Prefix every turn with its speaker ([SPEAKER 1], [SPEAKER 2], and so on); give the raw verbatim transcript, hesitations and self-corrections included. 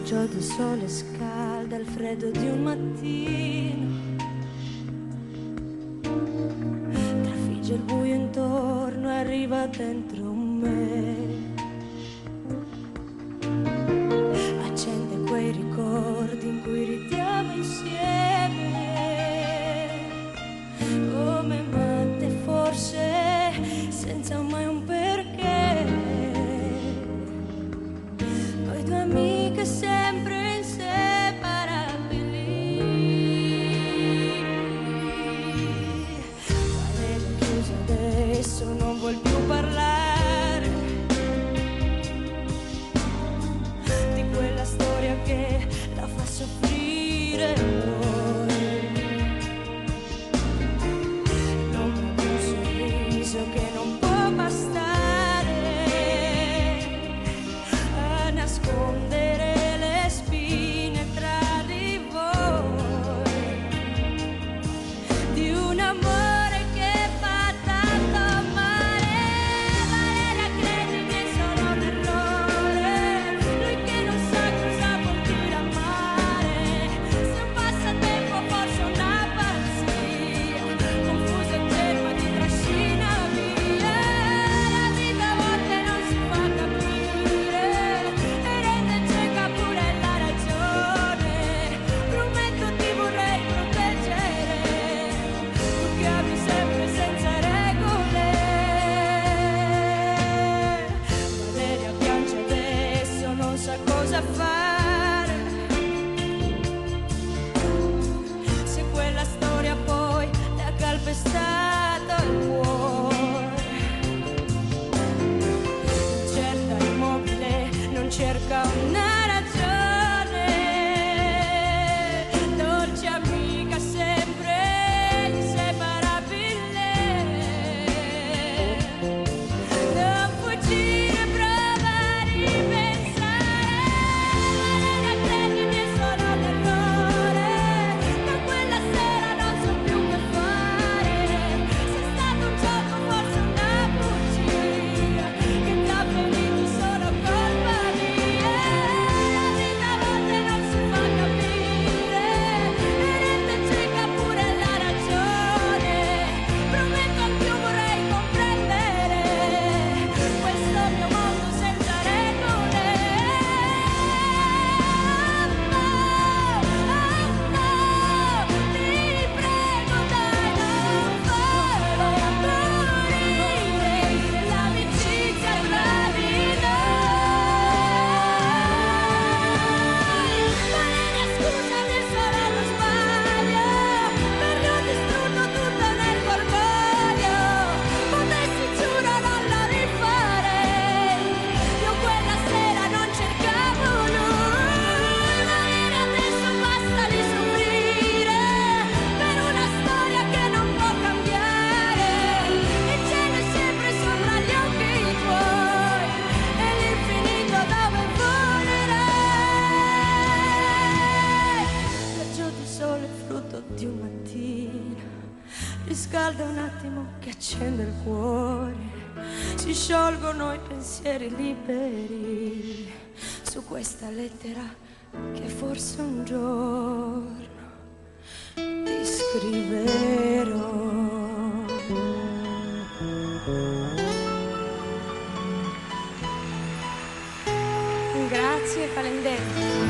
[SPEAKER 1] raggio di sole scalda il freddo di un mattino, trafigge il buio intorno e arriva dentro me, accende quei ricordi in cui ridiamo insieme come matte, forse senza mai un perché, noi due amiche sempre inseparabili. Valeria chiusa adesso non vuol più parlare di quella storia che la fa soffrire poi, l'ombra di un sorriso che non può bastare a nascondere le spine tra di voi, di un amore che fa tanto male. Valeria, credimi, è solo un errore, lui che non sa cosa vuol dire amare, se un passatempo forse una pazzia, confusa e gemma ti trascina via, la vita a volte non si fa capire e rende cieca pure la ragione. Prometto ti vorrei proteggere, tu che ami sempre senza regole. Valeria piange adesso, non sa cosa fare, se quella storia poi le ha calpestato il cuore. Cerca immobile, non cerca una ragione, dolce amica sempre inseparabile. Non fuggire, prova a ripensare. Valeria, credimi, è solo un errore, da quella sera non so più che fare, se è stato un gioco forse una bugia che ti ha ferito solo colpa mia. La vita a volte non si fa capire e rende cieca pure la ragione. Prometto anch'io vorrei comprendere questo mio mondo senza regole. Oh no, oh no, ti prego dai, non farlo morire l'amicizia tra di noi. Valeria, scusami, è solo uno sbaglio, per gli ho distrutto tutto nel cordoglio, potessi giuro non lo rifarei, io quella sera non cercavo lui. Valeria, adesso basta di soffrire per una storia che non può cambiare, e cielo è sempre sopra gli occhi tuoi e l'infinito dove volerai. Raggio di sole frutto di un mattino, riscalda un attimo che accende il cuore, si sciolgono i pensieri liberi su questa lettera che forse un giorno ti scriverò. Grazie Calendere.